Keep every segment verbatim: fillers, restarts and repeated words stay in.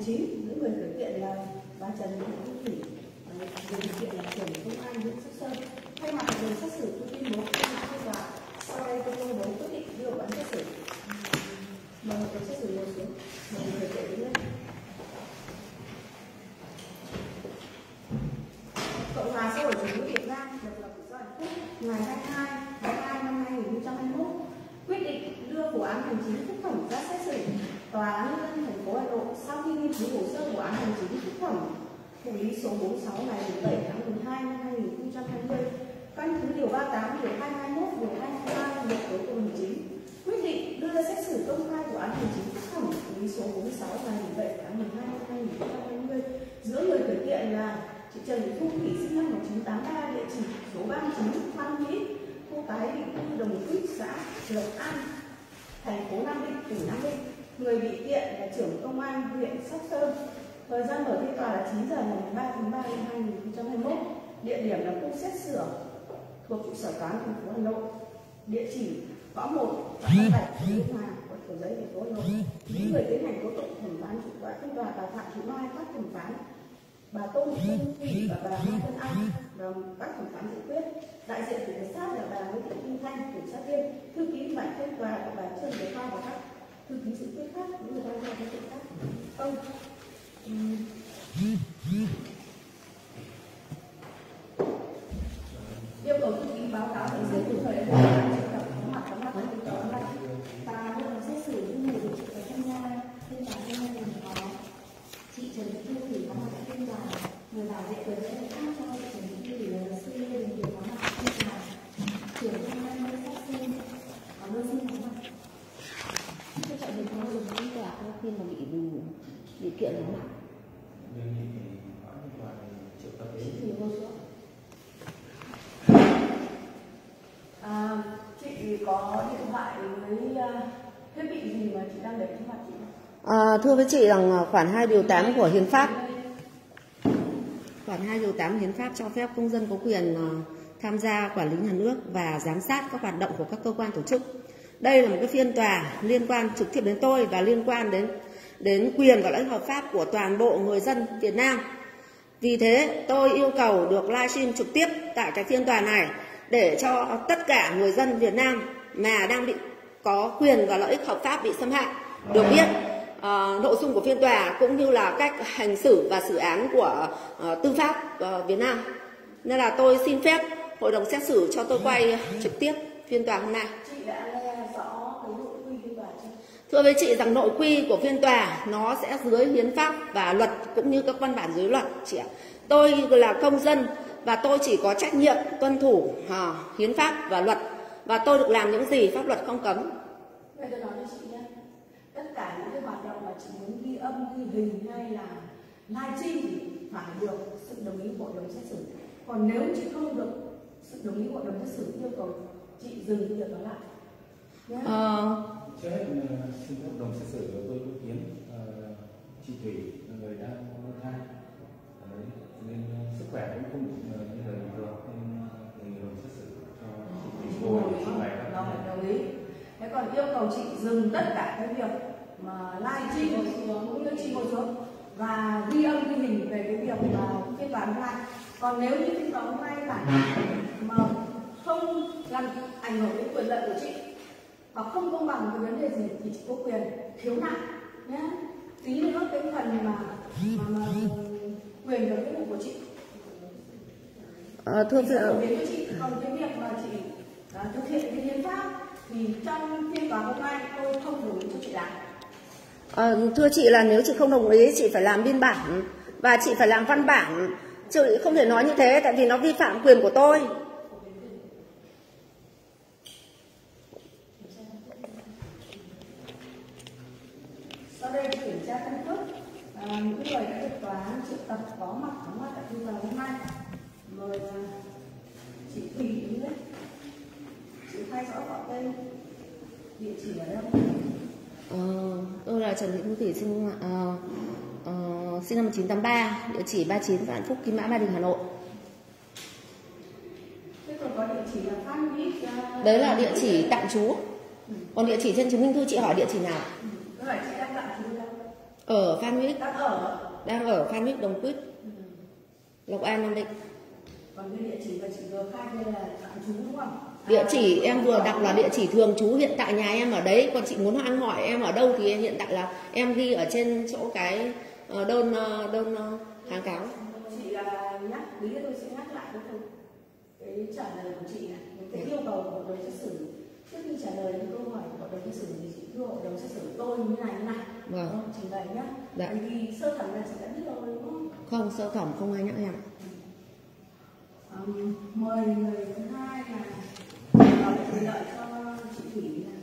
chính. Những người khởi kiện là bà Trần Thị Thu Thủy, người khởi kiện là trưởng công an huyện Sóc Sơn. Thay mặt hội đồng xét xử, tôi tuyên bố tuyên án phiên tòa. Sau đây tôi công bố quyết định đưa vụ án xét xử. Mời hội đồng xét xử ngồi xuống. Mời người khởi kiện đứng lên. Cộng hòa xã hội chủ nghĩa Việt Nam độc lập tự do hạnh phúc ngày hai mươi hai tháng hai năm hai nghìn không trăm hai mươi mốt quyết định đưa vụ án hành chính phúc thẩm ra xét xử. Tòa án nhân dân thành phố Hà Nội sau khi nghiên cứu hồ sơ vụ án hành chính phúc thẩm thụ lý số bốn mươi sáu ngày bảy tháng mười hai năm hai nghìn không trăm hai mươi, căn cứ điều ba mươi tám, điều hai trăm hai mươi mốt, điều hai trăm hai mươi ba luật tố tụng hành chính, quyết định đưa ra xét xử công khai vụ án hành chính phúc thẩm thụ lý số bốn mươi sáu ngày bảy tháng mười hai năm hai nghìn không trăm hai mươi giữa người khởi kiện là chị Trần Thị Thu Thủy sinh năm một nghìn chín trăm tám mươi ba, địa chỉ số ba mươi chín Phan Mỹ, khu tái định cư Đồng Quýt, xã Lộc An, thành phố Nam Định, tỉnh Nam Định. Người bị kiện là trưởng công an huyện Sóc Sơn. Thời gian mở phiên tòa là chín giờ ngày ba tháng ba năm hai nghìn không trăm hai mươi mốt. Địa điểm là khu xét xử thuộc trụ sở tòa án thành phố Hà Nội. Địa chỉ ngõ một, Phạm Văn Bạch, Biên Hòa, quận Cầu Giấy, thành phố Hà Nội. Những người tiến hành tố tụng thẩm phán chủ tọa phiên tòa bà Phạm Thị Mai, các thẩm phán bà Tô Thị Phương Thủy và bà Mai Tân An và các thẩm phán dự quyết. Đại diện của cảnh sát là bà Nguyễn Thị Kim Thanh, kiểm sát viên. Thư ký bản phiên tòa là bà Trương Thế Khoa và các thư ký dự quyết khác, những người tham gia các chuyện khác. Ông yêu cầu thư ký báo cáo tình hình cụ thể về triệu tập có mặt có mặt với tình trạng này và hội đồng xét xử những người được triệu tập tham gia phiên tòa hôm nay có chị Trần Thị Thu Thủy có mặt tại phiên tòa, người bảo vệ quyền lợi ích cho chị Trần Thị Thu Thủy là luật sư Lê Đình Kiều có mặt tại phiên tòa, trưởng công an Lê Sắc Sơn có đơn xin có mặt. Tôi chọn được có được phiên tòa khi mà bị bị kiện đúng không ạ? À, chị có điện thoại với thiết bị gì mà chị đang để trước mặt chị? À, thưa với chị rằng khoản hai điều tám của Hiến pháp khoản hai điều tám Hiến pháp cho phép công dân có quyền tham gia quản lý nhà nước và giám sát các hoạt động của các cơ quan tổ chức. Đây là một cái phiên tòa liên quan trực tiếp đến tôi và liên quan đến đến quyền và lợi ích hợp pháp của toàn bộ người dân Việt Nam. Vì thế tôi yêu cầu được livestream trực tiếp tại cái phiên tòa này để cho tất cả người dân Việt Nam mà đang bị có quyền và lợi ích hợp pháp bị xâm hại được biết uh, nội dung của phiên tòa cũng như là cách hành xử và xử án của uh, tư pháp uh, Việt Nam. Nên là tôi xin phép hội đồng xét xử cho tôi quay trực tiếp phiên tòa hôm nay. Chị đã nghe rõ cái nội quy phiên tòa chưa? Thưa với chị rằng nội quy của phiên tòa nó sẽ dưới hiến pháp và luật cũng như các văn bản dưới luật chị ạ. Tôi là công dân và tôi chỉ có trách nhiệm tuân thủ uh, hiến pháp và luật và tôi được làm những gì pháp luật không cấm. Bây giờ nói cho chị nhé, tất cả những cái hoạt động mà chị muốn ghi âm, ghi hình hay là livestream thì phải được sự đồng ý của hội đồng xét xử. Còn nếu chị không được sự đồng ý của hội đồng xét xử yêu cầu chị dừng cái việc đó lại. Nhé. Ờ... Trước hết xin hội đồng xét xử tôi có kiến uh, chị Thủy là người đang có mang thai nên sức khỏe cũng không được như là bình thường nên hội đồng xét xử cho chị Thủy ngồi để trình bày các đồng ý. Thế còn yêu cầu chị dừng tất cả cái việc mà livestream cũng như chị ngồi xuống và ghi âm ghi hình về cái việc mà phiên tòa hôm nay. Còn nếu như phiên tòa hôm nay phải mà không làm ảnh hưởng đến quyền lợi của chị hoặc không công bằng cái vấn đề gì thì chị có quyền khiếu nại nhé. Tí nữa cái phần mà mà, mà quyền và nghĩa vụ của chị. À, thưa với chị, còn cái việc mà chị à, thực hiện cái hiến pháp thì trong phiên tòa hôm nay tôi không đồng ý cho chị làm. À, thưa chị là nếu chị không đồng ý chị phải làm biên bản và chị phải làm văn bản, chị không thể nói như thế tại vì nó vi phạm quyền của tôi. Sau đây kiểm tra căn cước à, những người đã được tòa án triệu tập có mặt có mặt tại phiên tòa hôm nay. Mời chị Thủy đứng lên. Chị khai rõ họ tên, địa chỉ ở đâu? Ờ, tôi là Trần Thị Thu Thủy sinh uh, uh, sinh năm một nghìn chín trăm tám mươi ba, địa chỉ ba mươi chín Vạn Phúc, Kim Mã, Ba Đình, Hà Nội. Thế còn có địa chỉ là Phan Mỹ. Uh... Đấy là địa chỉ tạm trú. Ừ. Còn địa chỉ trên chứng minh thư chị hỏi địa chỉ nào? Ừ. Vậy chị đang tạm trú đâu? Ở Phan Thiết. Đang ở. Đang ở Phan Thiết, Đồng Quýt, Ừ. Lộc An, Nam Định. Còn cái địa chỉ và chị vừa khai đây là tạm trú đúng không? Địa chỉ em vừa đọc là địa chỉ thường trú, hiện tại nhà em ở đấy. Còn chị muốn ăn hỏi em ở đâu thì hiện tại là em ghi ở trên chỗ cái đơn đơn kháng cáo. Chị là nhắc, lý tôi sẽ nhắc lại cái câu cái trả lời của chị này, cái yêu cầu của hội đồng xét xử. Trước khi trả lời những câu hỏi của hội đồng xét xử thì chị thưa hội đồng xét xử tôi như này như này. Vâng. Không, trình bày nhá. Dạ. Bởi vì sơ thẩm là chị đã biết rồi đúng không? Không, sơ thẩm không ai nhắc em. Um, mời người thứ hai là bảo vệ quyền lợi cho chị Thủy này.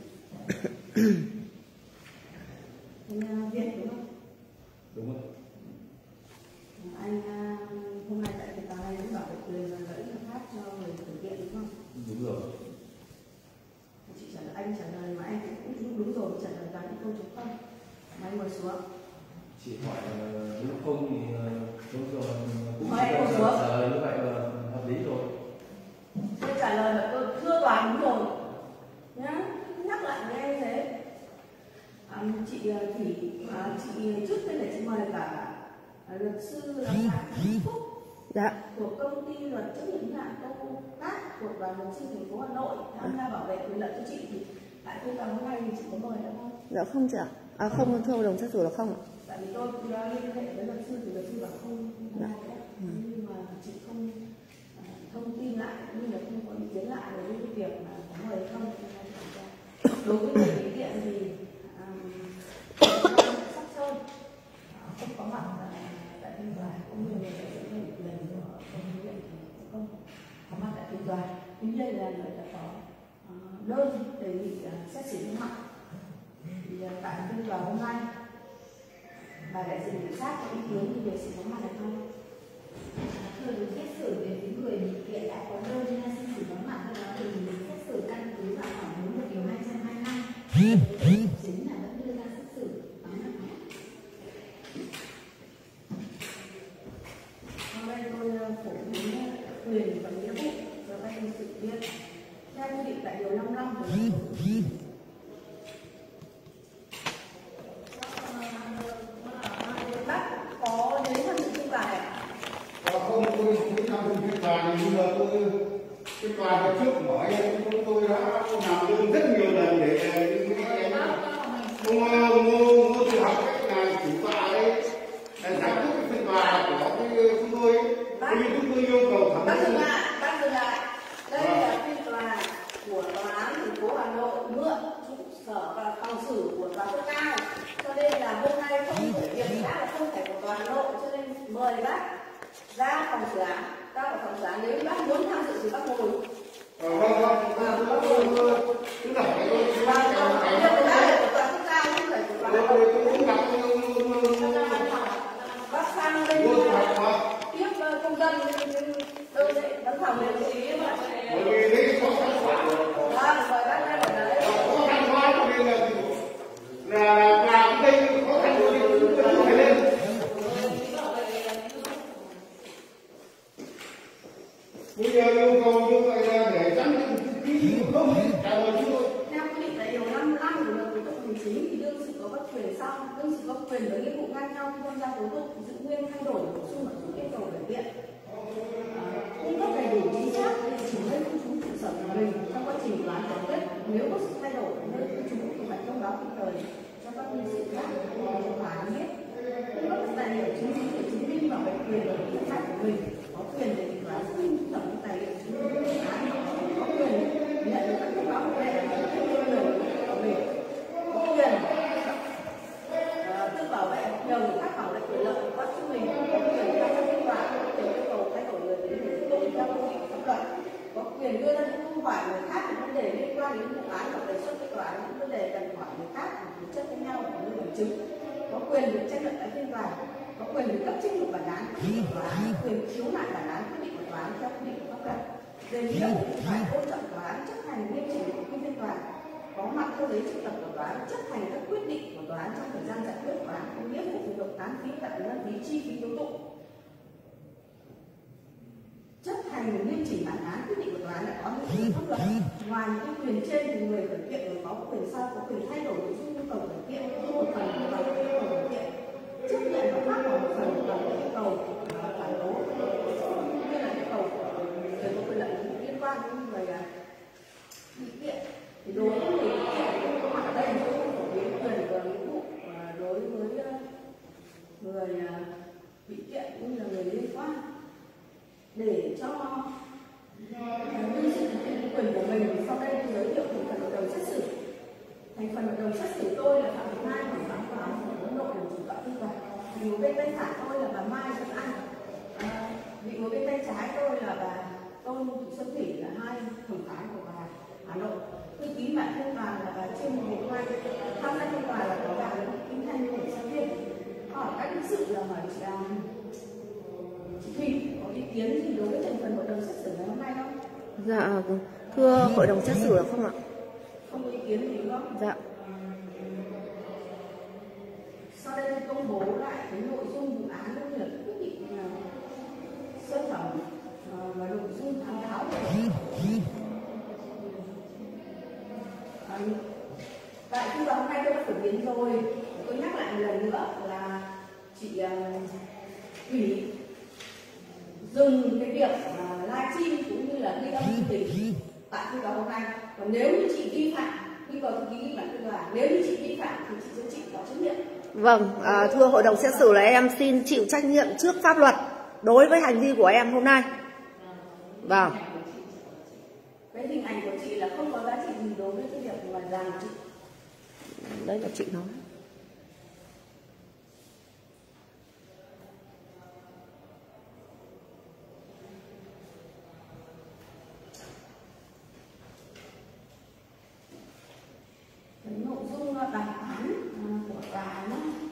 Anh Việt đúng không? Đúng rồi. Anh hôm nay tại phiên tòa này cũng bảo vệ quyền và lợi ích hợp pháp cho người khởi kiện đúng không? Đúng rồi. Chị trả lời, anh trả lời mà anh cũng đúng, đúng rồi, trả lời toàn những câu trống không. Mà anh ngồi xuống. Chị hỏi đúng không thì đúng rồi. Cũng Mời anh ngồi xuống. trả lời như vậy là hợp lý rồi. Tôi trả lời là tôi thưa tòa đúng rồi. Nhá, nhắc lại với anh thế. À, chị Thủy, à, chị trước tiên là chị mời cả luật sư là Phạm Phúc. Dạ. Của công ty luật trách nhiệm hữu hạn Tô Cát của đoàn luật sư thành phố Hà Nội tham gia bảo vệ quyền lợi cho chị. Thì tại phiên tòa hôm nay thì chị có mời được không? Dạ không chị ạ. À không, thưa hội đồng xét xử là không ạ. Tại vì tôi cũng đã liên hệ với luật sư thì luật sư bảo không. Dạ. Ừ. Nhưng mà chị không uh, thông tin lại cũng như là không có ý kiến lại về cái việc mà có mời không. Đối với người ý kiện thì Sóc Sơn không có mặt tại phiên tòa, cũng như người đại diện ủy quyền của công ty viện không có mặt tại phiên tòa. Tuy nhiên là người đã có đơn đề nghị xét xử vắng mặt. Thì tại phiên tòa hôm nay bà đại diện cảnh sát có ý kiến về việc xử vắng mặt hay không? Thưa được xét xử về phía người bị kiện đã có đơn xin xử vắng mặt, thì xét xử căn cứ vào khoản bốn một điều hai trăm hai mươi lăm chính là vẫn đưa ra xét xử vắng mặt. Hôm nay tôi phổ biến quyền và nghĩa vụ cho các nhân sự viên theo quy định tại điều năm mươi lăm của luật bác có đến tham dự phiên tòa ạ? Không, tôi không tham dự phiên tòa thì nhưng mà tôi phiên tòa hồi trước nói tôi, tôi đã làm đơn rất nhiều lần để những cái em ông ngô ngô tự học cách là chủ tọa đấy giải quyết cái phiên tòa của cái chúng tôi ấy, chúng tôi yêu cầu thẩm Bác vấn. dừng lại, bác dừng lại. Đây là phiên tòa của tòa án thành phố Hà Nội mượn trụ sở và phòng xử của tòa cấp cao, cho nên là hôm nay không thể việc đã là không phải của tòa Hà Nội, cho nên mời bác ra phòng xử án, ra vào phòng xử án. Nếu bác muốn tham dự thì bác ngồi. Vâng vâng, tôi cứ đọc cái tôi Và việc của bác là của tòa cấp cao chứ không phải của tòa Hà Nội. tôi cũng đọc Bác sang đây tiếp công dân đơn vị văn phòng điều trí mà. bởi vì đấy có sản phẩm Vâng, mời bác ra ở đấy. khó khăn quá cho nên là là làm cái đây khó khăn cho nên chúng tôi phải lên. Bây giờ yêu cầu như vậy là để tránh cái không trả lời chúng tôi. Theo quy định tại điều năm mươi lăm của luật tố tụng hành chính thì đương sự có các quyền sau, đương sự có quyền và nghĩa vụ ngang nhau khi tham gia tố tụng, giữ nguyên, thay đổi, bổ sung nội dung yêu cầu khởi kiện, cung cấp đầy đủ chính xác địa chỉ nơi cư trú trụ sở của mình trong quá trình tòa án giải quyết. Nếu có sự thay đổi nơi cư trú thì phải thông báo kịp thời cho các nhân sự khác cho tòa án biết. Cung cấp tài liệu chứng cứ để chứng minh bảo vệ quyền và lợi ích hợp pháp của mình, có quyền để tòa án xác minh thẩm những tài liệu chứng cứ của tòa án, có quyền nhận được các thông báo bảo vệ và các quyền của mình, có quyền tự bảo vệ nhờ người khác bảo vệ quyền lợi của các chúng mình, có quyền theo các kết quả, có quyền yêu cầu thay đổi người đến để tội theo quy định pháp luật, có quyền đưa ra những câu hỏi người khác về vấn đề liên quan đến vụ án hoặc đề xuất với tòa án những vấn đề cần hỏi người khác hoặc tính chất với nhau và lưu bằng chứng, có quyền được tranh luận tại phiên tòa, có quyền được cấp trách nhiệm bản án của tòa án, quyền khiếu nại bản án quyết định của tòa án theo quy định của pháp luật. Về nghĩa vụ phải tôn trọng tòa án, chấp hành nghiêm chỉnh nội quy phiên tòa, có mặt theo giấy triệu tập của tòa án, chấp hành các quyết định của tòa án trong thời gian giải quyết tòa án, có nghĩa vụ nộp án phí, tạm ngân phí, chi phí tố tụng, chấp hành nghiêm chỉnh bản án quyết định của tòa án đã có hiệu lực pháp luật. Ngoài những quyền trên thì người khởi kiện còn có quyền sau, có quyền thay đổi nội dung yêu cầu khởi kiện, một phần của yêu cầu khởi kiện, chấp nhận và bác bỏ một phần và yêu cầu phản đối cũng như là yêu cầu người có quyền lợi liên quan đến người bị kiện. Thì đối với người bị kiện thì có mặt ở đây tôi không phổ biến quyền và nghĩa vụ đối với người bị kiện cũng như là người liên quan để cho nhân sự thực hiện quyền của mình. Sau đây tôi giới thiệu thành phần hội đồng xét xử. Thành phần hội đồng xét xử tôi là Phạm Thị Mai, thẩm phán tòa án của Ấn Độ làm chủ tọa phiên tòa. Vị ngồi bên tay phải tôi là bà Mai Xuân Anh. À, vị ngồi bên tay trái tôi là bà Tôn Thị Xuân Thủy, là hai thẩm phán của bà Hà Nội. Thư ký bản phiên tòa là bà Trương Thị Mai. Tham gia phiên tòa là có bà Kim Thanh của giáo viên. Hỏi các đương sự là hỏi chị là chị Thủy có ý kiến gì đối với thành phần hội đồng xét xử ngày hôm nay không? Dạ, thưa hội đồng xét xử không ạ? Không có ý kiến gì đúng không? Dạ. Sau đây tôi công bố lại cái nội dung vụ án cũng như là quyết định sơ thẩm và nội dung kháng cáo. À, tại phiên tòa hôm nay tôi đã phổ biến rồi, tôi nhắc lại một lần nữa là chị Thủy dừng cái việc uh, livestream cũng như là ghi âm chương trình tại phiên tòa hôm nay. Còn nếu như chị vi phạm, khi vào thư ký bản phiên tòa, nếu như chị vi phạm thì chị sẽ chịu có trách nhiệm. Vâng, à, thưa hội đồng xét xử là em xin chịu trách nhiệm trước pháp luật đối với hành vi của em hôm nay. Vâng. Cái hình ảnh của chị là không có giá trị gì đối với cái việc mà rằng chị. Đấy là chị nói. Cái nội dung bản án của tòa án,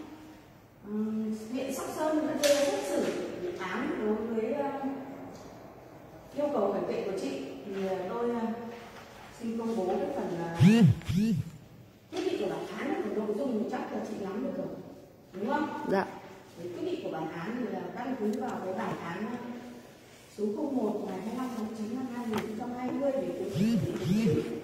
huyện Sóc Sơn đã đưa ra xét xử án đối với yêu cầu khởi kiện của chị. Thì tôi xin công bố cái phần quyết định của bản án của nội dung chắc là chị nắm được rồi, đúng không? Dạ. Cái quyết định của bản án thì là căn cứ vào cái bản án số không một ngày hai mươi lăm tháng chín năm hai nghìn không trăm hai mươi về quyết định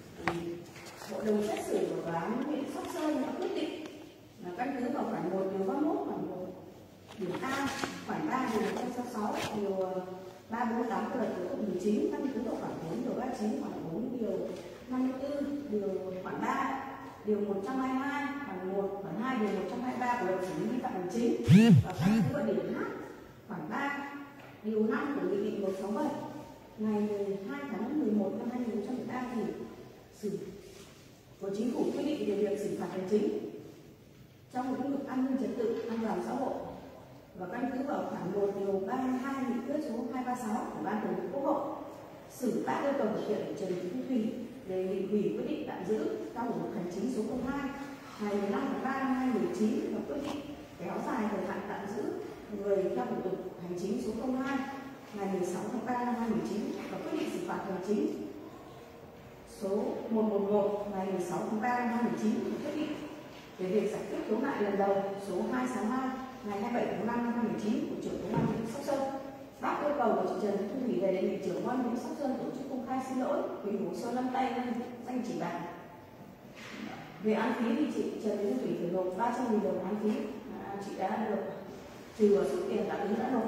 hội đồng xét xử của tòa án huyện Sóc Sơn đã quyết định là căn cứ vào khoản một điều ba mươi mốt khoản một điều A, khoản ba điều một trăm sáu mươi sáu, điều ba trăm bốn mươi tám của luật tố tụng hình chính, căn cứ vào khoản bốn điều ba mươi chín, khoản bốn điều năm mươi tư, điều khoản ba, điều một trăm hai mươi hai, khoản một, khoản hai, điều một trăm hai mươi ba của luật xử lý vi phạm hành chính, và căn cứ vào điểm H, khoản ba, điều năm của nghị định một trăm sáu mươi bảy ngày mười hai tháng mười một năm hai nghìn không trăm mười ba thì xử của chính phủ quy định về việc xử phạt hành chính trong lĩnh vực an ninh trật tự, an toàn xã hội, và căn cứ vào khoản một điều ba mươi hai nghị quyết số hai trăm ba mươi sáu của ban thường vụ Quốc hội xử các yêu cầu thực hiện Trần Thị Thu Thủy đề nghị hủy quyết định tạm giữ trong lĩnh vực hành chính số không hai ngày mười lăm tháng ba năm hai nghìn không trăm mười chín và quyết định kéo dài thời hạn tạm giữ người theo thủ tục hành chính số không hai ngày mười sáu tháng ba năm hai nghìn không trăm mười chín và quyết định xử phạt hành chính số một trăm mười một ngày mười sáu tháng ba năm hai nghìn không trăm mười chín và quyết định về việc giải quyết khiếu nại lần đầu số hai trăm sáu mươi hai ngày hai mươi bảy tháng năm năm hai nghìn không trăm mười chín của trưởng công an huyện Sóc Sơn. Bác yêu cầu của chị Trần Thị Thu Thủy đề nghị trưởng công an huyện Sóc Sơn tổ chức công khai xin lỗi vì hồ sơ lâm tay danh chỉ bản. Về án phí thì chị Trần Thị Thu Thủy phải nộp ba trăm nghìn đồng án phí, à, chị đã được trừ số tiền tạm ứng đã nộp.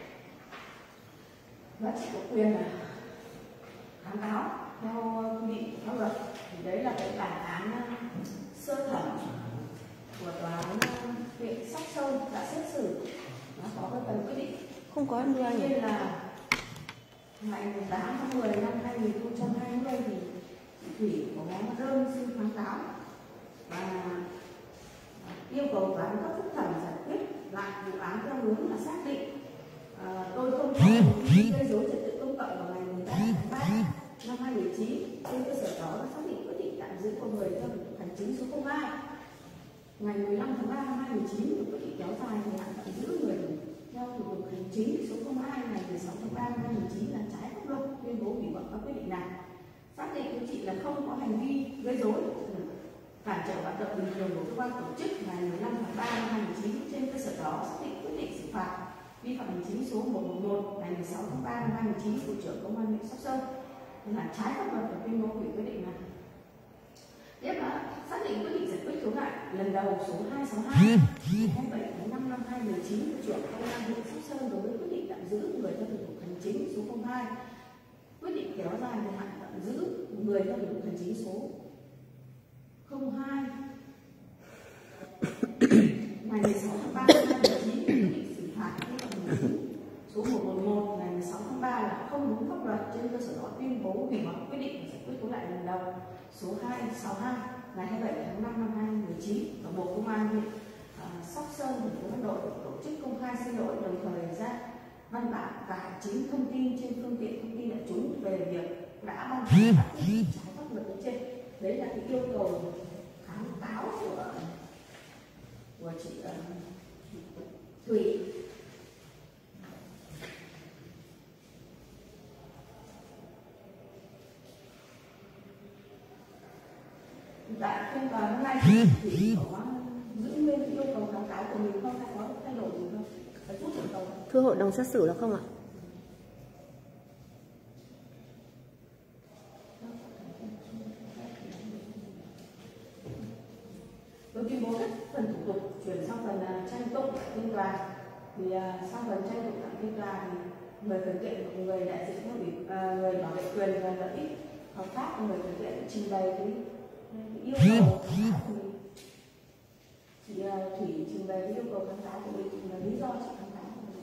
Và chị có quyền là kháng cáo theo quy định pháp luật. Thì đấy là cái bản án sơ thẩm của tòa án huyện Sóc Sơn đã xét xử, nó có cái phần quyết định. Không có em đưa anh. Nên là ngày mười tám tháng mười năm hai nghìn không trăm hai mươi thì chị Thủy có đơn xin kháng cáo và yêu cầu tòa án cấp phúc thẩm giải quyết lại vụ án theo hướng là xác định à, tôi không có gây dối trật tự công cộng vào ngày mười tám tháng ba năm hai nghìn không trăm mười chín. Trên cơ sở đó đã xác định quyết định tạm giữ con người theo thủ tục hành chính số không hai ngày mười lăm tháng ba năm hai nghìn không trăm mười chín và quyết định kéo dài thời hạn tạm giữ người theo thủ tục hành chính số không hai ngày mười sáu tháng ba năm hai nghìn không trăm mười chín là trái pháp luật, tuyên bố hủy bỏ các quyết định này. Xác định của chị là không có hành vi gây rối cản trở hoạt động bình thường của cơ quan tổ chức ngày mười lăm tháng ba năm hai nghìn không trăm mười chín. Trên cơ sở đó xác định quyết định xử phạt vi phạm hành chính số một trăm mười một ngày mười sáu tháng ba năm hai nghìn không trăm mười chín của trưởng công an huyện Sóc Sơn là trái pháp luật và tuyên bố hủy quyết định này. Tiếp là xác định quyết định giải quyết khiếu nại lần đầu số hai sáu hai ngày hai mươi bảy tháng năm năm hai nghìn không trăm mười chín của trưởng công an huyện Sóc Sơn đối với quyết định tạm giữ người theo thủ tục hành chính số không hai, quyết định kéo dài thời hạn tạm giữ người theo thủ tục hành chính số không hai ngày mười sáu tháng ba năm hai nghìn không trăm mười chín, quyết định xử phạt vi phạm hành chính số một một một ngày mười sáu tháng ba là không đúng pháp luật, trên cơ sở đó tuyên bố hủy hoại quyết định giải quyết khiếu nại lần đầu số hai sáu hai ngày hai mươi bảy tháng năm năm hai nghìn không trăm mười chín của Bộ Công an huyện uh, Sóc Sơn, thành phố Hà Nội tổ chức công khai xin lỗi, đồng thời ra văn bản cải chính thông tin trên phương tiện thông tin đại chúng về việc đã ban hành các quyết định trái pháp luật trên. Đấy là cái yêu cầu kháng cáo của của chị uh, Thủy. Tại phiên tòa hôm nay thì có giữ nguyên yêu cầu kháng cáo của mình không, hay có thay đổi gì không? Phải chút yêu cầu. Thưa hội đồng xét xử là không ạ? Tôi tuyên bố hết phần thủ tục, chuyển sang phần uh, tranh tụng tại phiên tòa. Thì uh, sau phần tranh tụng tại phiên tòa thì người khởi kiện và người đại diện theo ủy uh, người bảo vệ quyền và lợi ích hợp pháp của người khởi kiện trình bày cái yêu cầu kháng cáo của mình. Chị uh, Thủy trình bày yêu cầu kháng cáo của mình là lý do chị kháng cáo của mình.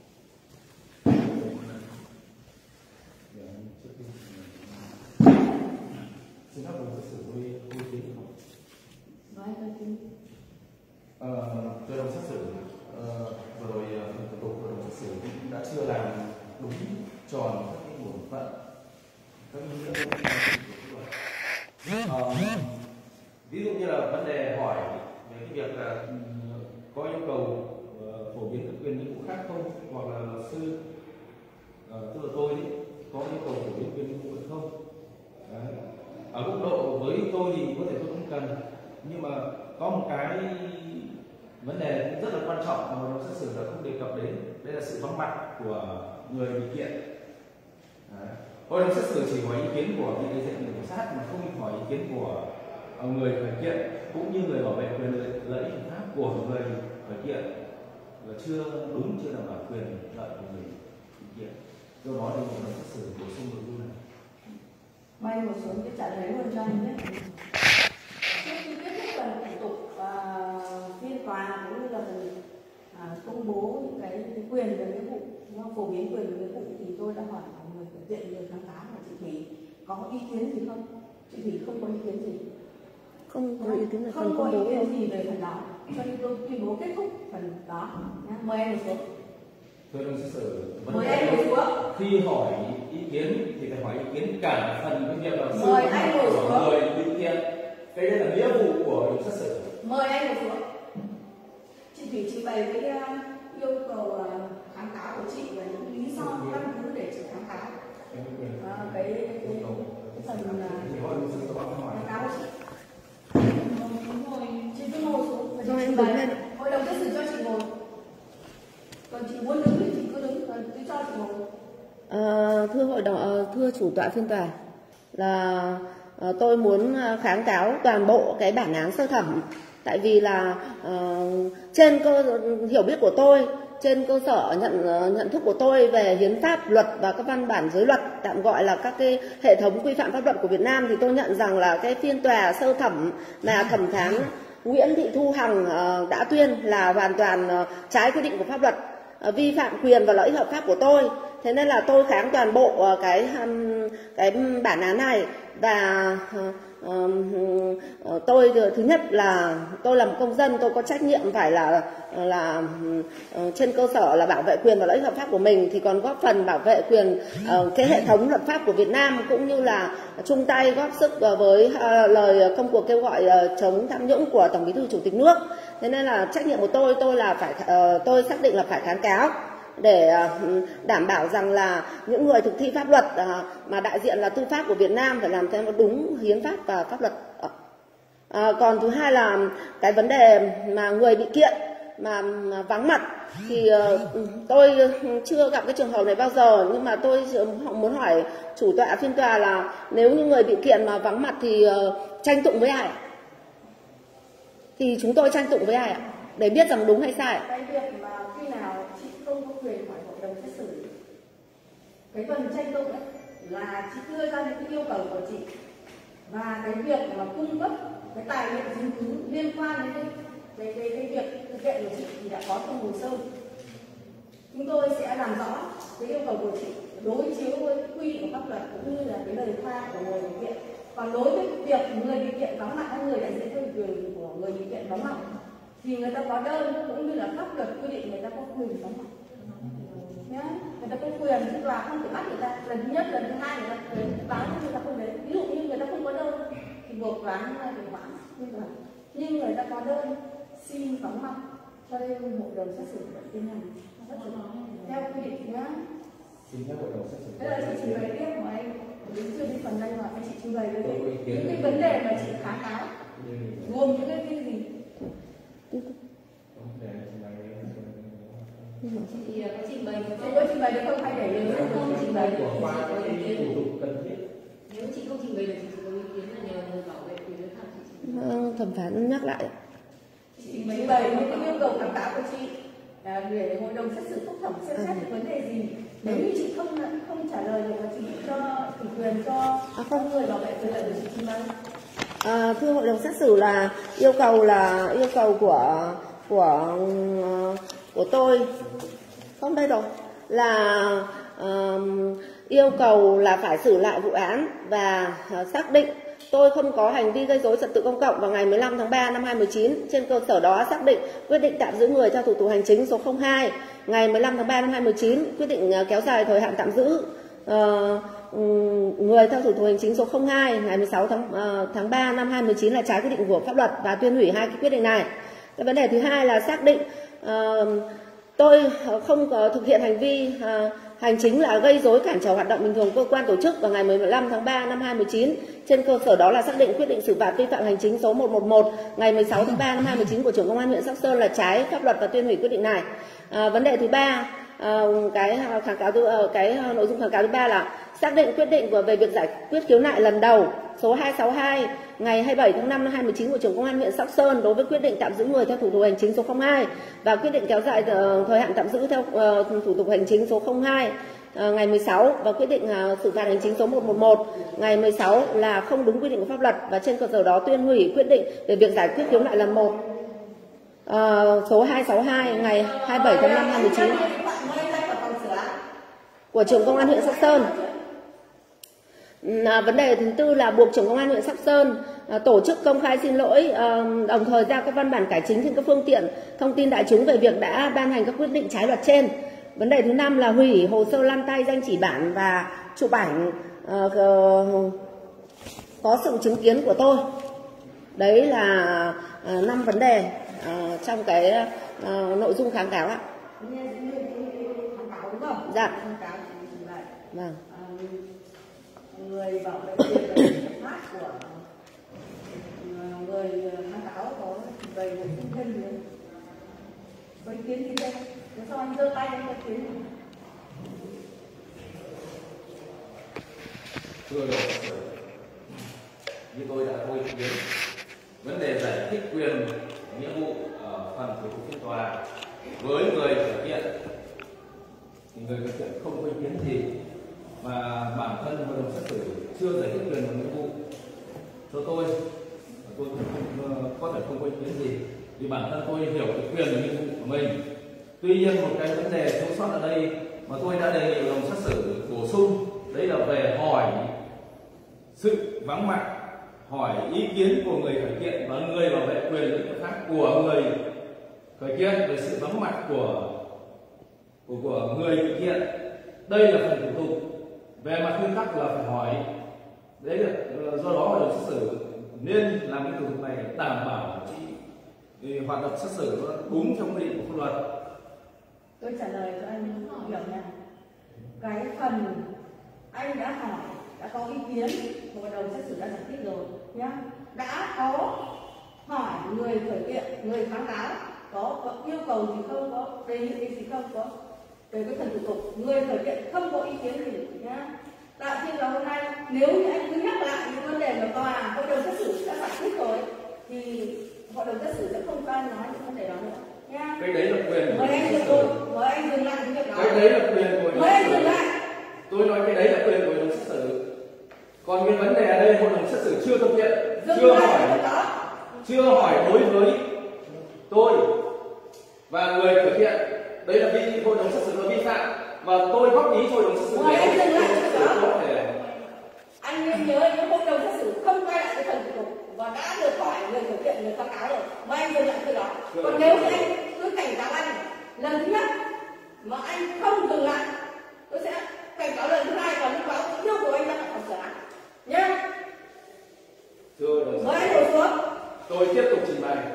Xin phép đồng xét xử tôi tôi tiến không? Nói tôi tin. Ờ, thưa đồng xét xử, ờ, vừa rồi phần thủ tục của đồng xét xử cũng đã chưa làm đúng tròn các cái bổn phận, các nghĩa vụ của pháp luật. Ờ, ví dụ như là vấn đề hỏi về cái việc là có yêu cầu uh, phổ biến các quyền nghĩa vụ khác không, hoặc là luật sư uh, tức là tôi đấy có yêu cầu phổ biến quyền nghĩa vụ hay không. Đấy. Ở góc độ với tôi thì có thể tôi không cần, nhưng mà có một cái vấn đề rất là quan trọng mà hội đồng xét xử đã không đề cập đến, đây là sự vắng mặt của người bị kiện. Đấy. Hội đồng xét xử chỉ hỏi ý kiến của vị đại diện viện kiểm sát mà không hỏi ý kiến của người khởi kiện cũng như người bảo vệ quyền lợi ích hợp pháp của người khởi kiện là chưa đúng, chưa đảm bảo quyền lợi của người khởi kiện. Do đó thì hội đồng xét xử bổ sung nội dung này. May một số cái trả lời luôn cho anh biết. Trước khi kết thúc phần thủ tục uh, phiên tòa cũng như là phần uh, công bố những cái, cái quyền về nghĩa vụ, phổ biến quyền về nghĩa vụ, thì tôi đã hỏi người khởi kiện, người kháng cáo là chị Thủy có ý kiến gì không? Chị Thủy không có ý kiến gì. Không có ý kiến là phần không có công bố ý kiến không? gì về phần đó, cho nên tôi tuyên bố kết thúc phần đó. Nhá. Mời em một số. Thưa đồng xét xử, Mời em một số. khi hỏi ý kiến thì phải hỏi ý kiến cả phần cái việc là sự Mời anh ngồi xuống. của người bị kiện. Cái đây là nghĩa vụ của đồng xét xử. Mời anh một số. Chị Thủy trình bày cái uh, yêu cầu uh, kháng cáo của chị và những lý do căn cứ để chị kháng cáo. À, cái cái cái phần là kháng cáo của chị. Ngồi, chị cứ ngồi xuống. Rồi em đứng lên. Hội đồng xét xử cho chị ngồi. Còn chị muốn đứng thì chị cứ đứng, còn tôi cho chị ngồi. Ờ, thưa hội đồng, ờ, thưa chủ tọa phiên tòa, là ờ, tôi muốn kháng cáo toàn bộ cái bản án sơ thẩm, tại vì là ờ, trên cơ hiểu biết của tôi, trên cơ sở nhận nhận thức của tôi về hiến pháp, luật và các văn bản giới luật, tạm gọi là các cái hệ thống quy phạm pháp luật của Việt Nam, thì tôi nhận rằng là cái phiên tòa sơ thẩm mà thẩm phán Nguyễn Thị Thu Hằng uh, đã tuyên là hoàn toàn uh, trái quy định của pháp luật, uh, vi phạm quyền và lợi ích hợp pháp của tôi. Thế nên là tôi kháng toàn bộ uh, cái um, cái bản án này. Và uh, uh, uh, tôi thứ nhất là tôi là một công dân, tôi có trách nhiệm phải là là uh, trên cơ sở là bảo vệ quyền và lợi ích hợp pháp của mình, thì còn góp phần bảo vệ quyền uh, cái hệ thống luật pháp của Việt Nam, cũng như là chung tay góp sức uh, với uh, lời công cuộc kêu gọi uh, chống tham nhũng của Tổng Bí thư Chủ tịch nước. Thế nên là trách nhiệm của tôi tôi là phải uh, tôi xác định là phải kháng cáo để uh, đảm bảo rằng là những người thực thi pháp luật uh, mà đại diện là tư pháp của Việt Nam phải làm theo đúng hiến pháp và pháp luật. Uh, còn thứ hai là cái vấn đề mà người bị kiện mà, mà vắng mặt thì uh, tôi chưa gặp cái trường hợp này bao giờ, nhưng mà tôi muốn hỏi chủ tọa phiên tòa là nếu như người bị kiện mà vắng mặt thì uh, tranh tụng với ai ạ? Thì chúng tôi tranh tụng với ai ạ? Để biết rằng đúng hay sai ạ? Cái việc mà khi nào chị không có quyền hỏi hội đồng xét xử, cái phần tranh tụng ấy là chị đưa ra những cái yêu cầu của chị, và cái việc mà cung cấp cái tài liệu chứng cứ liên quan đến cái cái cái, cái việc thực hiện của chị thì đã có trong hồ sơ. Chúng tôi sẽ làm rõ cái yêu cầu của chị đối chiếu với quy định của pháp luật cũng như là cái lời khai của người bị kiện. Còn đối với việc người bị kiện vắng mặt hay người đại diện theo quyền của người bị kiện vắng mặt thì người ta có đơn cũng như là pháp luật quy định người ta có quyền vắng mặt. Nhá, người ta có quyền, tức là không thể bắt người ta. Lần thứ nhất, lần thứ hai người ta đến báo người ta không đến. Ví dụ như người ta không có đơn thì buộc toán để hoãn. Nhưng người ta có đơn xin vắng mặt cho nên hội đồng xét xử đã tiến hành theo quy định nhá. Xin phép hội đồng xét xử. Thế là chị trình bày tiếp mà anh đến chưa đến phần đây mà anh chị trình bày với những cái vấn đề mà chị kháng cáo gồm những cái gì? Thì có trình bày Chị có trình bày được không hay để nếu không trình bày được thì qua chị có ý cái kiến. thủ tục cần thiết. Nếu chị không trình bày được thì chị có ý kiến là nhờ người bảo vệ quyền lợi khác chị trình bày. Vâng, thẩm phán nhắc lại. Chị trình bày bày những cái yêu cầu kháng cáo của chị là để hội đồng xét xử phúc thẩm xem xét cái vấn đề gì. Nếu như chị không không trả lời được và chị cho ủy quyền cho không người bảo vệ quyền lợi của chị trình bày. À, thưa hội đồng xét xử là yêu cầu là yêu cầu của của của tôi không đây rồi là uh, yêu cầu là phải xử lại vụ án và uh, xác định tôi không có hành vi gây rối trật tự công cộng vào ngày mười lăm tháng ba năm hai nghìn không trăm mười chín. Trên cơ sở đó xác định quyết định tạm giữ người theo thủ tục hành chính số không hai ngày mười lăm tháng ba năm hai nghìn không trăm mười chín, quyết định uh, kéo dài thời hạn tạm giữ uh, người theo thủ tục hành chính số không hai ngày mười sáu tháng ba năm hai nghìn không trăm mười chín là trái quy định của pháp luật và tuyên hủy hai cái quyết định này. Cái vấn đề thứ hai là xác định uh, tôi không có thực hiện hành vi uh, hành chính là gây rối cản trở hoạt động bình thường cơ quan tổ chức vào ngày mười lăm tháng ba năm hai nghìn không trăm mười chín. Trên cơ sở đó là xác định quyết định xử phạt vi phạm hành chính số một một một ngày mười sáu tháng ba năm hai nghìn không trăm mười chín của trưởng công an huyện Sóc Sơn là trái pháp luật và tuyên hủy quyết định này. Uh, vấn đề thứ ba, uh, cái kháng cáo thứ uh, cái nội dung kháng cáo thứ ba là xác định quyết định về việc giải quyết khiếu nại lần đầu số hai trăm sáu mươi hai ngày hai mươi bảy tháng năm năm hai nghìn không trăm mười chín của trưởng công an huyện Sóc Sơn đối với quyết định tạm giữ người theo thủ tục hành chính số không hai và quyết định kéo dài uh, thời hạn tạm giữ theo uh, thủ tục hành chính số không hai uh, ngày mười sáu và quyết định uh, xử phạt hành chính số một một một ngày mười sáu là không đúng quy định của pháp luật, và trên cơ sở đó tuyên hủy quyết định về việc giải quyết khiếu nại lần một uh, số hai trăm sáu mươi hai ngày hai mươi bảy tháng năm năm hai nghìn không trăm mười chín của trưởng công an huyện Sóc Sơn. À, vấn đề thứ tư là buộc trưởng công an huyện Sóc Sơn à, tổ chức công khai xin lỗi, à, đồng thời ra các văn bản cải chính trên các phương tiện thông tin đại chúng về việc đã ban hành các quyết định trái luật trên. Vấn đề thứ năm là hủy hồ sơ lan tay danh chỉ bản và chụp ảnh à, có sự chứng kiến của tôi. Đấy là à, năm vấn đề à, trong cái à, nội dung kháng cáo ạ. Dạ. Vâng. Người bảo vệ quyền lợi hợp pháp của người kháng cáo có về một thông tin gì có ý kiến gì đây? Nếu sao anh giơ tay anh có ý kiến gì? Thưa luật sư, như tôi đã có ý kiến, vấn đề giải thích quyền nghĩa vụ ở phần thủ tục phiên tòa với người khởi kiện thì người khởi kiện không có ý kiến gì, mà bản thân hội đồng xét xử chưa giải thích quyền và nghĩa vụ cho tôi, tôi cũng không, có thể không có ý kiến gì vì bản thân tôi hiểu cái quyền và nghĩa vụ của mình. Tuy nhiên một cái vấn đề thiếu sót ở đây mà tôi đã đề nghị hội đồng xét xử bổ sung, đấy là về hỏi sự vắng mặt, hỏi ý kiến của người khởi kiện và người bảo vệ quyền lợi ích khác của người khởi kiện về sự vắng mặt của của, của người khởi kiện. Đây là phần thủ tục. Về mặt nguyên tắc là phải hỏi. Đấy là do đó hội đồng xét xử nên làm cái thủ tục này đảm bảo chị thì hoạt động xét xử nó đúng trong quy định của pháp luật. Tôi trả lời cho anh hiểu nha. Cái phần anh đã hỏi, đã có ý kiến, hội đồng xét xử đã giải thích rồi nhá. Đã có hỏi người khởi kiện, người kháng cáo có, có yêu cầu gì không, có đề nghị gì không, có về cái phần thủ tục, người khởi kiện không có ý kiến gì nhá. Tại phiên tòa hôm nay nếu như anh cứ nhắc lại những vấn đề mà tòa hội đồng xét xử đã giải quyết rồi thì hội đồng xét xử sẽ không can nói những vấn đề đó nữa nha. Cái đấy là quyền. Mời anh dừng tôi, mời anh dừng lại cái việc đó. Cái đấy là quyền của. Mời anh dừng lại. Tôi nói cái đấy là quyền của hội đồng xét xử. Còn cái vấn đề ở đây hội đồng xét xử chưa thực hiện, Dừng chưa lại hỏi, cái việc đó. chưa hỏi đối với tôi và người thực hiện, đấy là vi hội đồng xét xử là vi phạm và tôi góp ý cho hội đồng xét xử. Mời anh dừng lại cái việc đó. Có thể Anh nên nhớ những hội đồng xét xử không quay lại cái phần thủ tục và đã được hỏi người thực hiện, người kháng cáo rồi, mà anh dừng lại cái đó. Còn nếu như anh cứ cảnh cáo anh lần thứ nhất mà anh không dừng lại, tôi sẽ cảnh cáo lần thứ hai và lúc đó tôi yêu cầu anh ra khỏi phòng xử án nhé. thưa đồng Mời anh ngồi xuống. tôi tiếp tục trình bày.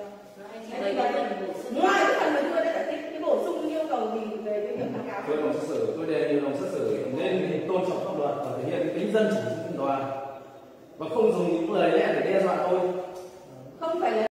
Ngoài cái phần mà tôi đã giải thích cái bổ sung yêu cầu gì về cái việc kháng cáo. Thưa hội đồng xét xử, tôi đề nghị hội đồng xét xử nên tôn trọng pháp luật và thể hiện cái tính dân chủ của tòa và không dùng những lời lẽ để đe dọa tôi. Không phải là